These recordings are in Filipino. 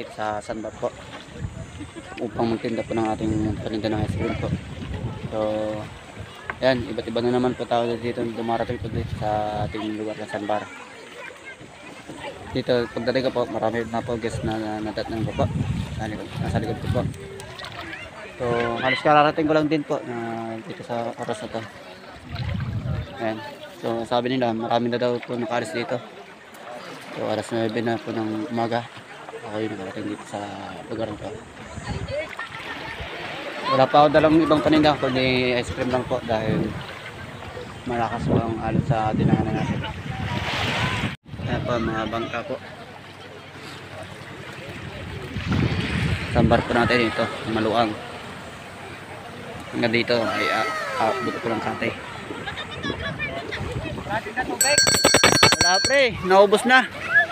dito sa Sandbar po upang magtinda po ng ating paninda ng ice cream po. So ayan, iba't iba na naman po tao dito dumarating po dito sa ating lugar na Sandbar. Dito pagdating ko po, marami na po guest na natatnan ko po nasa likod ko po. So halos kararating ko lang din po na dito sa oras na to. Ayan. So sabi nila marami na daw po nakaalis dito. So alas 9 na po ng umaga ako yung nakarating dito sa lugar nito. Wala pa ako dalang ibang paninda kundi ice cream lang po dahil malakas po ang alon sa dinaanan natin. Ayan po mga bangka po. Sambar po natin ito, maluang. Hanggang dito ay buto po ng kante. Wala pre, naubos na.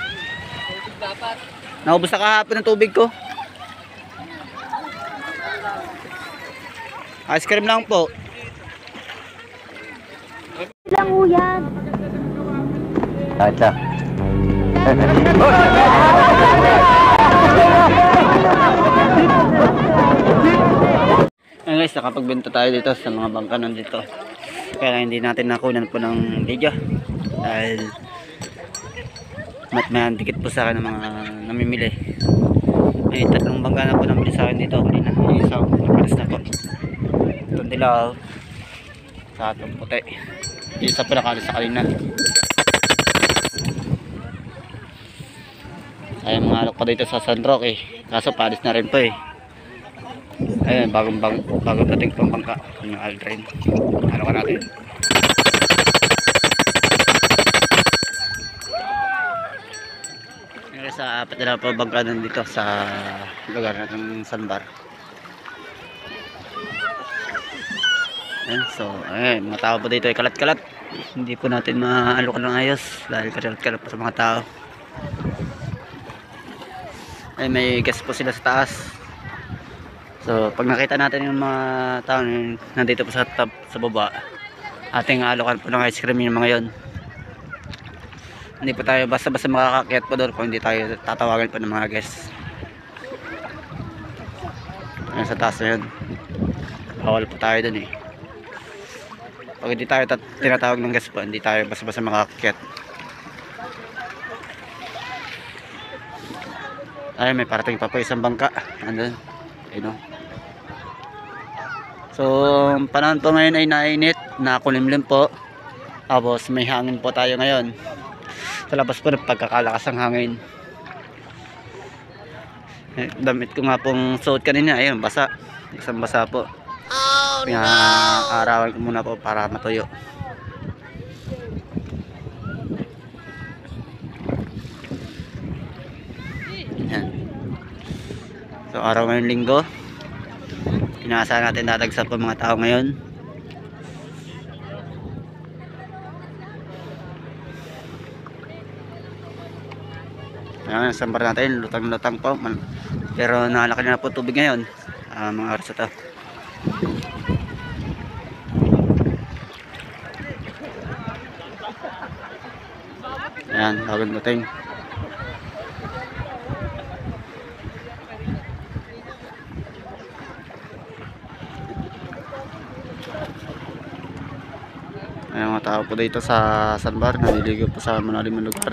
Naubos na kahapon ng tubig ko. Ice cream lang po. Lang po yan. Acha. Ayan guys, nakapagbenta tayo dito sa mga bangka nandito. Kaya hindi natin nakunan po ng video dahil may dikit po sa akin ng mga namimili. May tatlong bangka na po namili sa akin dito kanina. Yung isa napalis na po. Itong dilaw sa itong puti. Yung isa po nakalis sa kanina. Ay mga alok pa dito sa San Roque kaso palis na rin po eh. Ayun, bagong dating pang bangka yung Aldrin. Ano ka natin? Ngayon sa apat na po bangka dito sa lugar ng Sandbar. Ayun, so ayun, mga tao po dito ay kalat-kalat. Hindi po natin maalokan ng ayos dahil kalat-kalat po sa mga tao. Ay may gas po sila sa taas. So pag nakita natin yung mga tao nandito po sa baba, ating alokan po ng ice cream yung mga yon. Hindi po tayo basta-basta makakakyat po doon kung hindi tayo tatawagan po ng mga guests. Ayan sa taas na yun, bawal po tayo doon eh. Pag hindi tayo tinatawag ng guest po, hindi tayo basta-basta makakakyat. Ay may parating pa po isang bangka andun, ayun o. So panahon po ngayon ay nainit, nakulimlim po. Tapos may hangin po tayo ngayon. Sa labas po pagkakalakas ang hangin. Damit ko nga pong suot kanina, ayun basa, isang basa po. Arawan ko muna po para matuyo. Yan. So araw ngayong linggo, inaasahan natin dadagsa po mga tao ngayon. Ayan, sambar natin, lutang-lutang po. Pero nakalaki na po tubig ngayon, mga oras ito. Ayan, bagong dating. Ayan, mga tao po dito sa Sandbar, naliligo po sa malalim na lugar.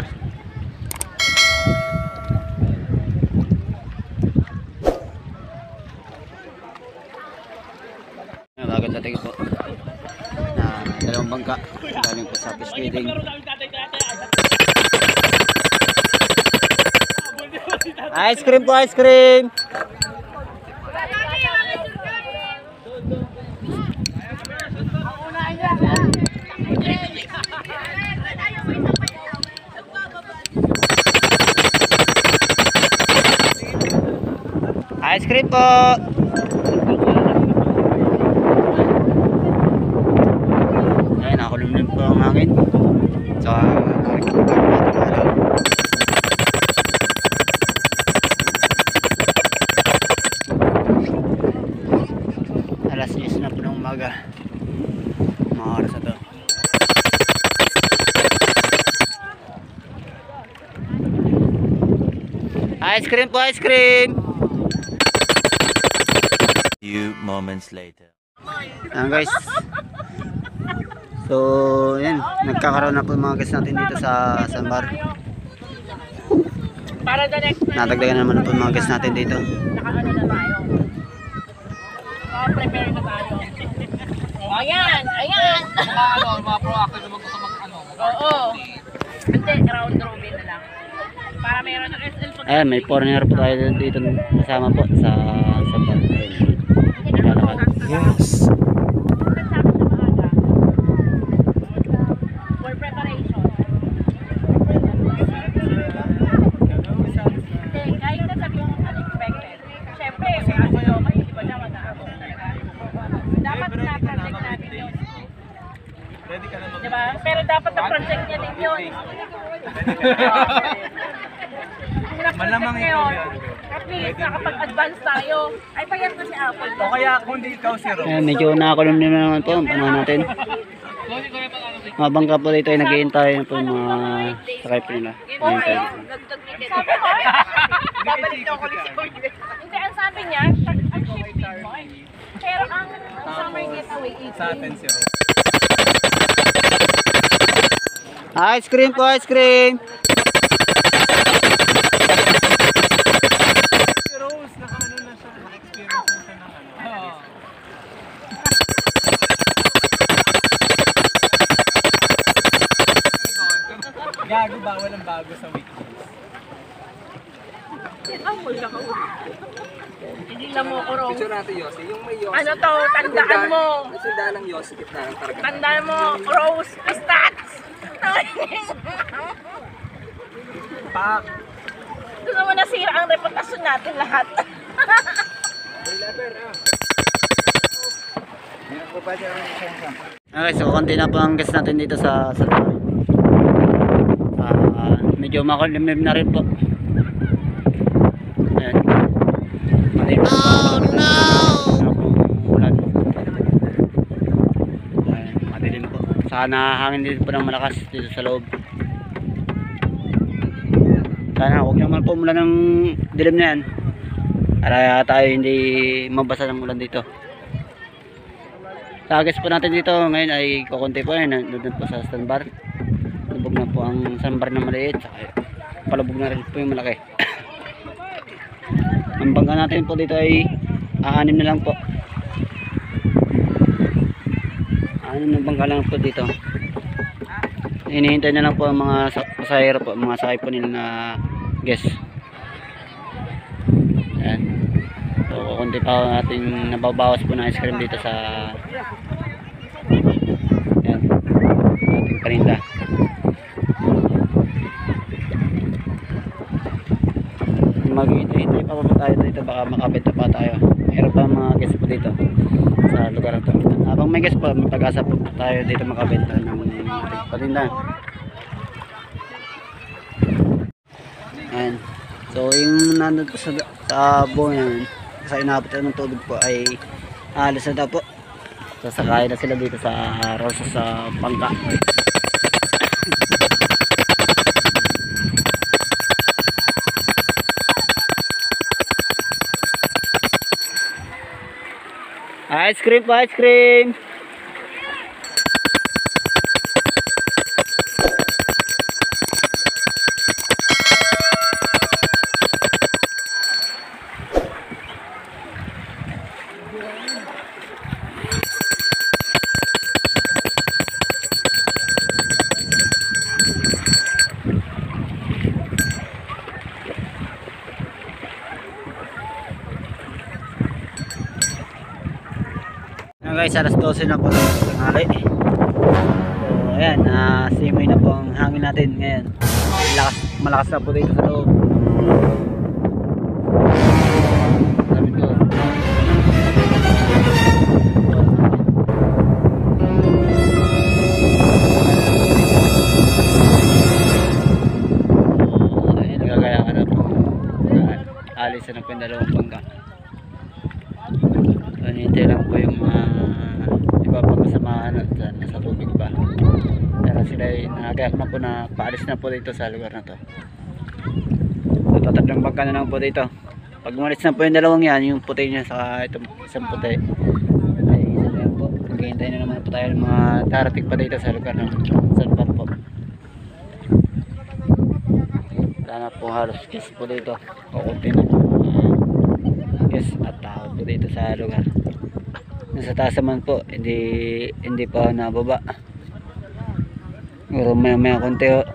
Bagong dating po na dalawang bangka galing po sa fish feeding. Ice cream po, ice cream. Ice cream po. Ayun, nakulimlim po ang hangin. So, alas 10 na po ng umaga. Mga oras na to. Ice cream po, ice cream. Few moments later. Ayan guys. So, yan. Nagkakaroon na po yung mga guests natin dito sa Sambar. Para the next na Nadagdagan naman po yung mga guests natin dito. nakaano na tayo. Prepare na tayo. Ayan, ayan. Mga proactive naman gusto mag-ano. Oo. Hindi, round robin na lang. Para meron ng SL po. Ayan, may foreigner po tayo dito kasama po sa Sambar. Yes. For preparation. Kahit na sabihin mo unexpected. Siyempre, kayo, di ba dyan mag-aabot talaga. Dapat na-project natin yun. Ready ka na mag- Diba? Pero dapat na-project niya din yun. Malamang ikaw ngayon, yan. at least nakapag-advance tayo. Ay, payat na si Apple. O kaya kung di ikaw si Rose. Ayan, medyo nakakulong din naman po ang panahon natin. Mga bangka po dito ay naghihintay na po yung mga sakay po nila. Naghihintay. Sabi ko, babalik daw ako ulit. Hindi, ang sabi niya, ang shifting mo. Pero ang summer getaway, 18. Sa atin si Rose. Ice cream po, ice cream. Si Rose, naka-ano na siya. Naka-experience na siya ng ano. Gago, bawal ang bago sa weekdays. Hindi lang mo ko raw. Picture natin Yossi, yung may Yossi. Ano to, tandaan mo. May sundaan ng Yossi, gitna ng targa. Tandaan mo, Rose Pistats. Pak! Gusto mo nasira ang reputasyon natin lahat. Okay, so konti na po ang guest natin dito sa medyo makulimlim na rin po. Ayan. Madilim po. Oh no! Ulan. Ayan, madilim po. Sana hangin din po ng malakas dito sa loob. Sana huwag naman po umulan ng dilim na yan. Para tayo hindi mabasa ng ulan dito. Sa guest po natin dito ngayon ay kukunti po yan. Nandun po sa sandbar. Lubog na po ang sandbar na maliit. Saka palubog na rin po yung malaki. Ang bangka natin po dito ay 6 na lang po. 6 na bangka lang po dito. Hinihintay na lang po ang mga pasahero po, mga sakay po nila na guest. Ayan. So kukunti pa natin nababawas po ng ice cream dito sa ayan, ating paninda. Maghihintay pa po tayo dito, baka makabenta pa tayo. Meron pa mga guest po dito sa lugar na ito. Habang may guest po, may pag-asa po tayo dito makabenta ng ating paninda. Ayan. So yung nandun po sa buong yan, sa inabot ng tubig po ay alis na daw po. Sasakay na sila dito sa Rosa sa bangka. Ice cream po, ice cream. Guys, alas 12 na po ng tanghali. So ayan, simoy na po ang hangin natin ngayon. Malakas na po dito sa loob. Sabi ko, so ayan, nagagaya ka na po. Alis na po yung dalawang bangka. So hinihintay lang po yung iba pang kasamahan at nasa tubig pa. Pero sila ay nagagayak na po na paalis na po dito sa lugar na to. So tatlong bangka na lang po dito. Pag umalis na po yung dalawang yan, yung puti niya sa itong isang puti, ay isa na yan po. Maghihintay na naman po tayo ng mga darating pa dito sa lugar ng Sanbar po. Wala na po halos guest po dito. Kukunti na po guest at tao po dito sa lugar. Nasa taas naman po, hindi pa nababa. Pero maya konti ho.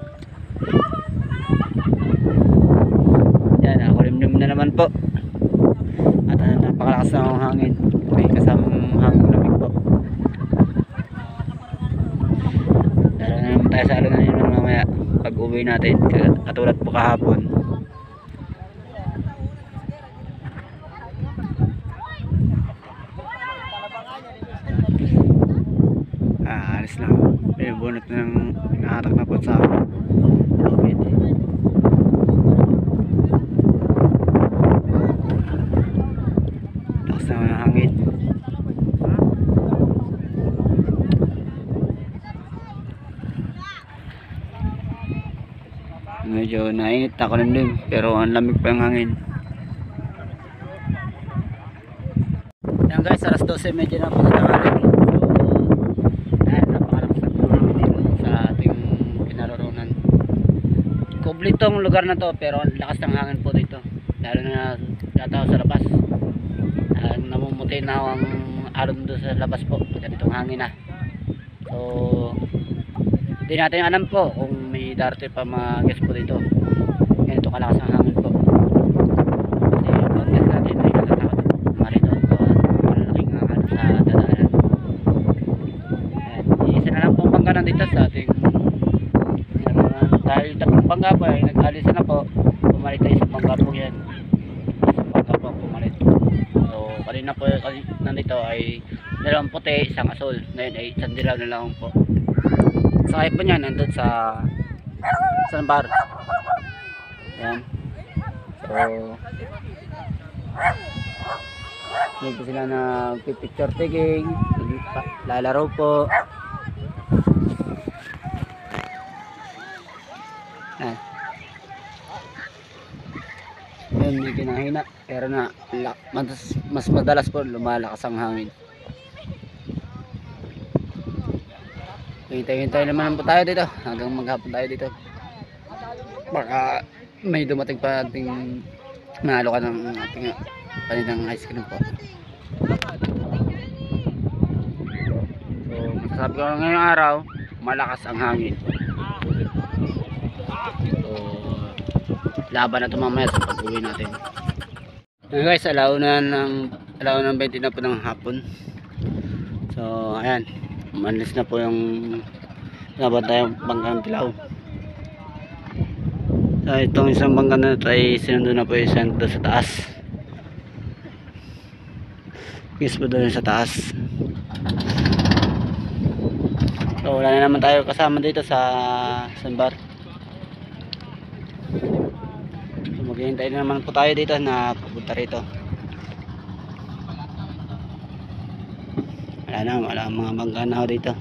Yan, nakulimlim na naman po. At napakalakas na ang hangin. May kasamang hangin lamig po. Lalo na naman tayo sa alunan yun mamaya pag uwi natin. Katulad po kahapon. Alis na. Binubunot ng inahatak na po sa lobid. Lakas naman ang hangin. Medyo nainit na kulimlim pero ang lamig pa yung hangin. Yan guys, alas 12 medyo na po natangalan. Kublitong lugar na to pero ang lakas ng hangin po dito, lalo na tataw sa labas. Namumuti na ang alon doon sa labas po, ganitong hangin na. So hindi natin alam po kung may darating pa mga guest po dito, ganito kalakas ang hangin po. Kasi pag guest natin ay natatakot marito po at malaking hangin sa dadaanan. Isa na lang po bangka nandito sa ating dahil tatlong bangka po ay nag-alis na po, pumalit tayo sa bangka po yan. Isang bangka po pumalit. So kanina po nandito ay dalawang puti, isang asul. Ngayon ay isang dilaw na lang po. Sakay po niya nandun sa Sanbar. Yan. So hindi po sila nag-picture taking, lalaro po. Yun, may kinahina pero na mas madalas po lumalakas ang hangin. Hintay-hintay naman po tayo dito hanggang maghapon tayo dito. Baka may dumating pa ating mahalo ka ng ating paninang ice cream po. So masasabi ko ngayong araw, malakas ang hangin. Laban na ito mamaya sa pag-uwi natin. Ayan guys, alaunan ng 20 na po ng hapon. So ayan, umalis na po yung laban tayong bangkang Tilaw. So itong isang bangka na ito ay sinundo na po yung isang doon sa taas. Yes po doon sa taas. So wala na naman tayo kasama dito sa Sanbar. Maghihintay na naman po tayo dito na pupunta rito. Wala mga bangka na ho dito.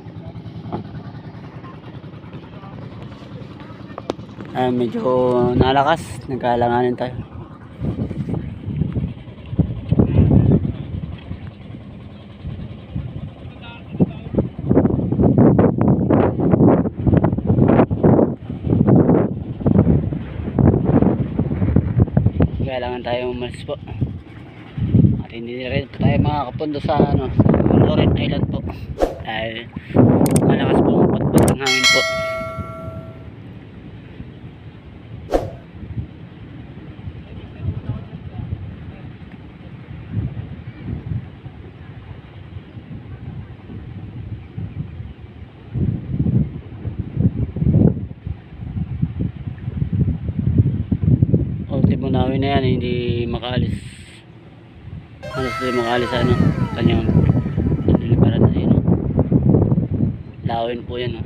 Medyo nalakas, nagkalanganin tayo. Kailangan tayo umalis po at hindi rin tayo makakapundo sa sa Loren Island po dahil malakas po ang patpat ng hangin po. Ultimo namin na yan, hindi makaalis. Halos hindi makaalis sa kanyang nililiparan na yun. Lawin po yan.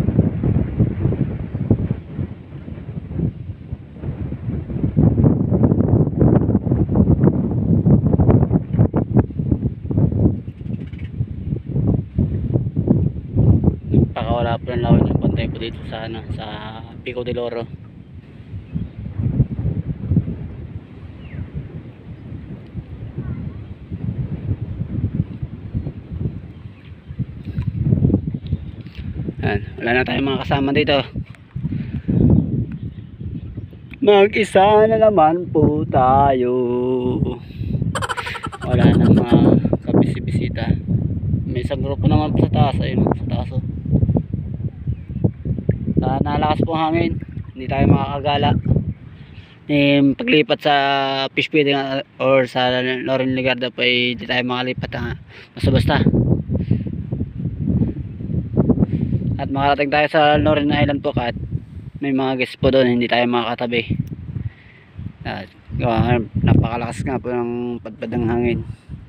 Pakawala po ng lawin yung pantay po dito sa Pico del Oro. Yan, wala na tayong mga kasama dito. Mag-isa na naman po tayo. Wala na mga kabisibisita. May isang grupo naman po sa taas. Ayun, sa taas oh. Nalakas po ang hangin, hindi tayo makakagala. Paglipat sa fish feeding or sa Loren Ligarda po ay hindi tayo makalipat basta-basta. At makarating tayo sa Loren Island po kahit may mga guests po doon, hindi tayo makakatabi. At napakalakas nga po ng padpad ng hangin.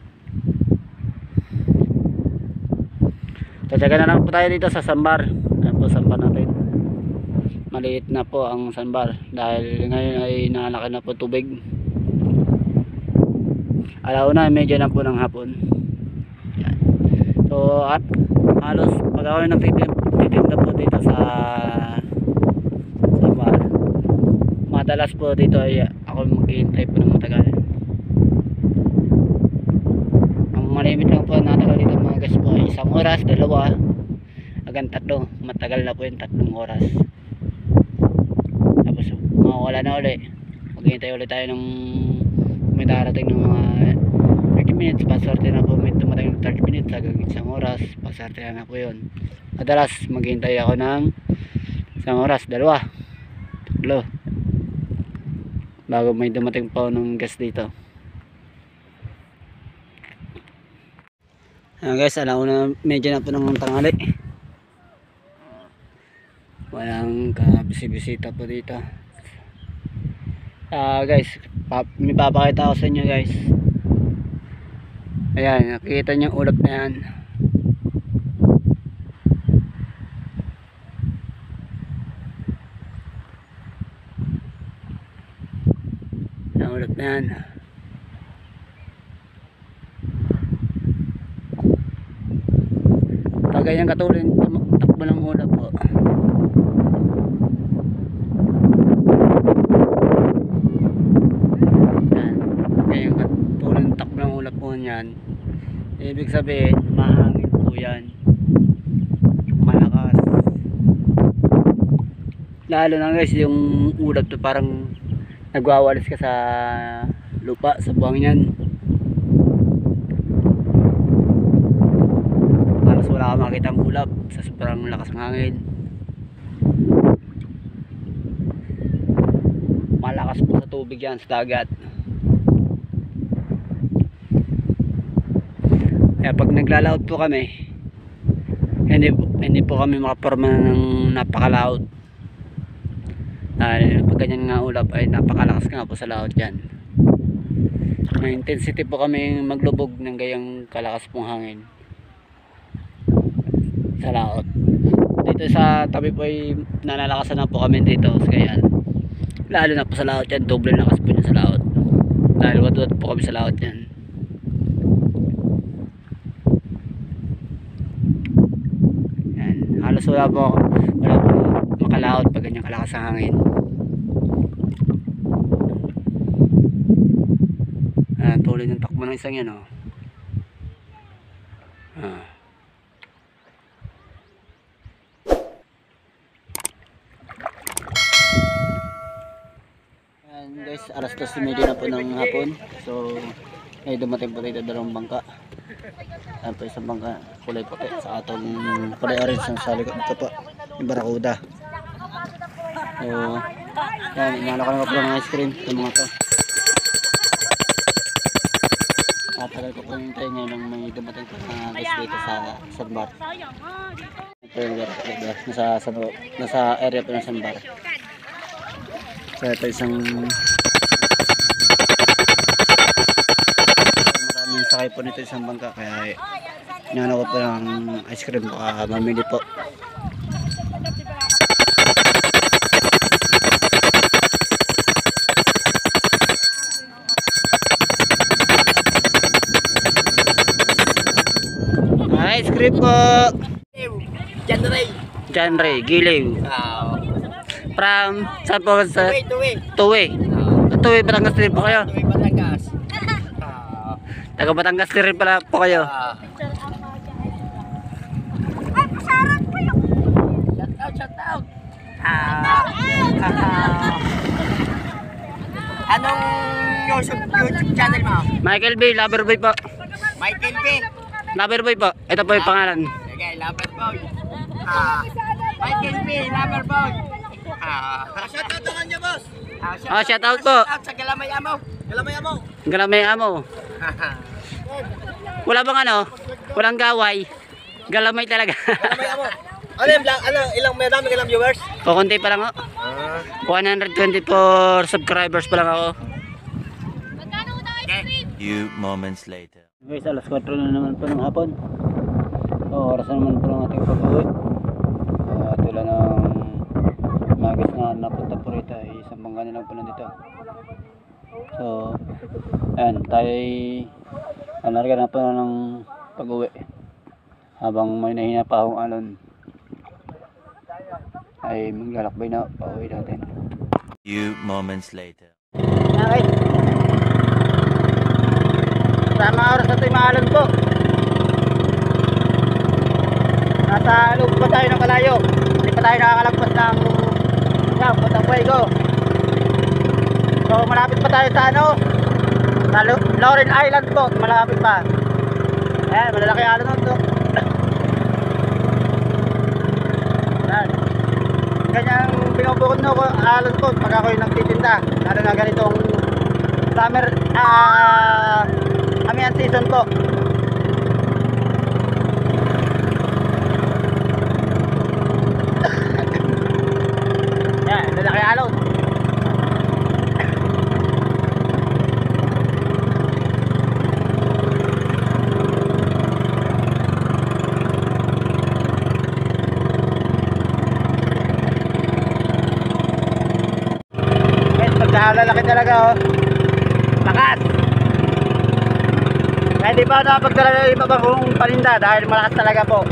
Tataga na lang po tayo dito sa sandbar. Ayan po sandbar natin. Maliit na po ang sandbar dahil ngayon ay nalaki na po tubig. Alauna medyo na po ng hapon. Yan. So at halos pag ako nagtitinda po dito sa sandbar, madalas po dito ay ako maghihintay po ng matagal. Ang malimit lang po natagal dito mga guys po ay 1 oras, 2 hanggang 3. Matagal na po yung 3 oras. Tapos mawala na uli, maghihintay ulit tayo ng may darating ng mga 30 minutes, pasarte na po, may tumating ng 30 minutes hanggang 1 oras, pasarte na po yun. Madalas maghihintay ako ng 1 oras, 2 bago may dumating pa ng gas dito. Ayan guys, alauna medyo na po ng tanghali. Walang kabisibisita po dito. Guys, may papakita ko sa inyo guys. Ayan, nakikita nyo ulap na yan. Ang ulap na yan. Pag ganyan katulad, takbo ng ulap po. Yan, ibig sabihin mahangin po yan, malakas, lalo na guys yung ulap to parang nagwawalis ka sa lupa, sa buhangin. Halos wala ka makita ang ulap sa sobrang lakas ng hangin. Malakas po sa tubig yan, sa dagat. Kaya pag naglalaot po kami, hindi po kami makaporma ng napakalaot. Pag ganyan nga ulap ay napakalakas nga po sa laot yan. May intensity po kami maglubog ng gayang kalakas pong hangin sa laot. Dito sa tabi po ay nanalakasan na po kami dito sa gayan. Lalo na po sa laot yan, doble lakas po yan sa laot. Dahil wadwad po kami sa laot yan. Halos wala po makalaot pag ganyan kalakas ang hangin. Tuloy ng takbo ng isang yan oh. Ayan guys, alas 2:30 na po ng hapon. So ay dumating po dito 2 bangka. Ayan po isang bangka kulay puti sa atong kulay orange sa likod nito po yung barakuda. So yan, inalok ko ng ice cream sa mga to. Tagal ko po yung tayo ngayon nang may dumating po na guys dito sa sandbar. Ito yung barakuda nasa area po ng sandbar. So ito isang maraming sakay po nito isang bangka kaya inano ko po ng ice cream mamili po. Ice cream po. John Ray Giliw. From saan po? Sa Tuwi. Tuwi Batangas din po kayo. Taga Batangas din pala po kayo. shout out. Anong YouTube channel mo? Michael B. Loverboy po. Michael B. Loverboy po. Ito po yung pangalan. Sige, Loverboy. Michael B. Loverboy. Shout out naman niya, boss. Shout out po. Shout out sa Galamay Amo. Galamay Amo. Galamay amo. Wala bang ano? Walang gaway. Galamay talaga. Galamay Amo. Ilang may dami ilang viewers? Kukunti pa lang ako. 124 subscribers pa lang ako. Few moments later. Guys, alas 4 na naman po ng hapon. Oras na naman po ng ating pag-uwi. Tulad ng magis na napunta po rito, isang bangka nilang po nandito. So, ayan, tayo narga na po ng pag-uwi. Habang may nahina pa akong alon, ay maglalakbay na pauwi natin. Few moments later. Okay. Sa mga oras na ito'y maalon po. Nasa loob pa tayo ng kalayo. Hindi pa tayo nakakalagpas ng Puntang Fuego. So malapit pa tayo sa ano, sa Laurel Island po. Malapit pa. Ayan, malalaki alon nun to. Ayan. Ganyang binubukod no ko alon po pag ako'y nagtitinda. Lalo na ganitong summer amihan season po. Yan, lalaki alon. Lalaki talaga oh. Lakas. Kaya di pa nakapagdala ng iba bagong paninda dahil malakas talaga po.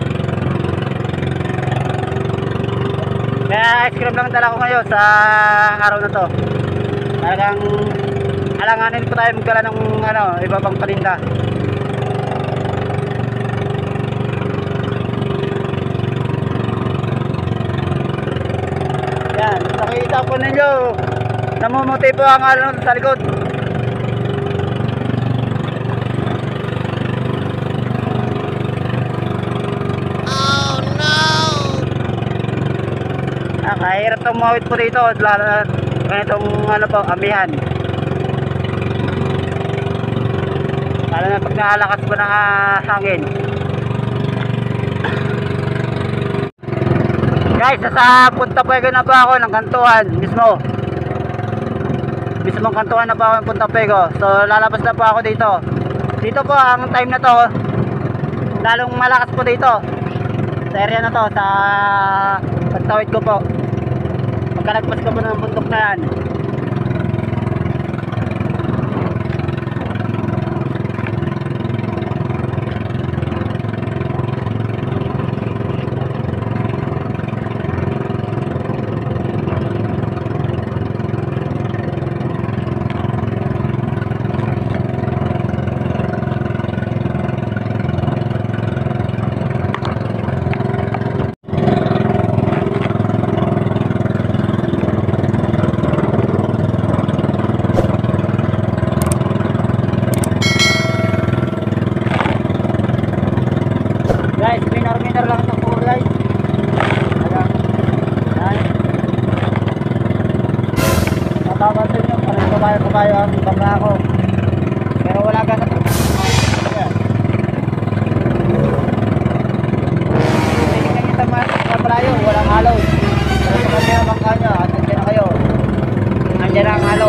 Kaya ice cream lang dala ko ngayon sa araw na to. Talagang alanganin po tayo magdala ng ano, iba pang paninda. Yan, nakikita po ninyo. Namumuti po ang alon sa likod. Oh no! Kahirap tumawid po dito. Lalo na ganitong ano po, amihan. Lalo na pag nakalakas po ng hangin. Guys, sa Punta Fuego na po ako ng kantuan mismo. Mismong kantuan na po ako ng Punta Fuego. So lalabas na po ako dito. Dito po ang time na to, lalong malakas po dito sa area na to, sa pagtawid ko po. Pagkalagpas ko po ng bundok na yan. Minor lang ito po guys. Natapansin nyo, parang kabayo ang bangka ko. Pero wala ganun. Hindi nyo tamaan sa malayo, walang halaw. Pero sa kanya ang bangka nyo, at nandiyan na kayo. Nandiyan na ang halaw.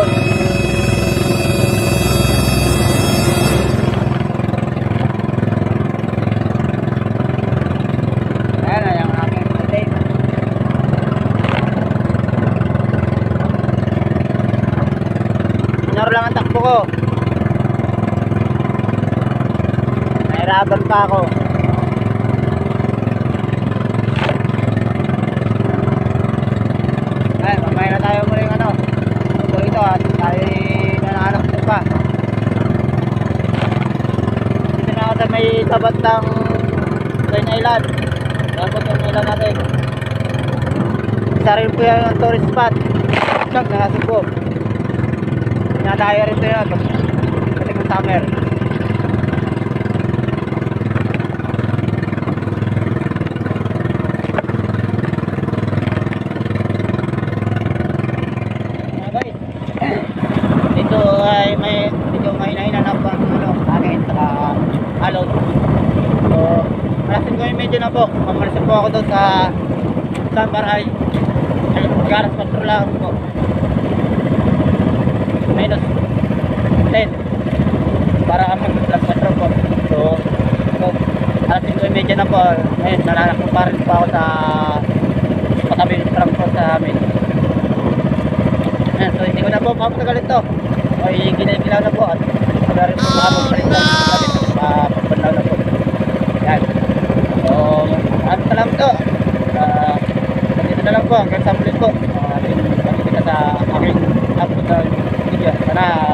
Minor lang ang takbo ko. Nahirapan pa ako. Ay, mamaya na tayo muli ng ano. Ito ito at tayo nananap ko pa. Dito na ako sa may tabat ng Train Island. Dapat yung ilan natin. isa rin po yan ang tourist spot. Siyang na Cebu. Nadaya rin ito yan. Pati ng summer. Dito ay may medyo mahina-hina na po ang hangin saka alon. So, malasin ko yung medyo na po. Mamalasin po ako doon sa Baray. Ay, garas patrol lang po. Minus 10 para mag-plus patrol po. So, alasin ko yung medyo na po. Ngayon, nalanak ko pa rin po ako sa patabi ng truck po sa amin. Ayan, so hindi ko na po mapatagal ito. O ginagilaw na po at wala rin po makapagpalit pagbandaw na po. Yan. So, ano na lang ito. Dito na lang po hanggang sa muli po. Makikita sa aking upload na video. Sana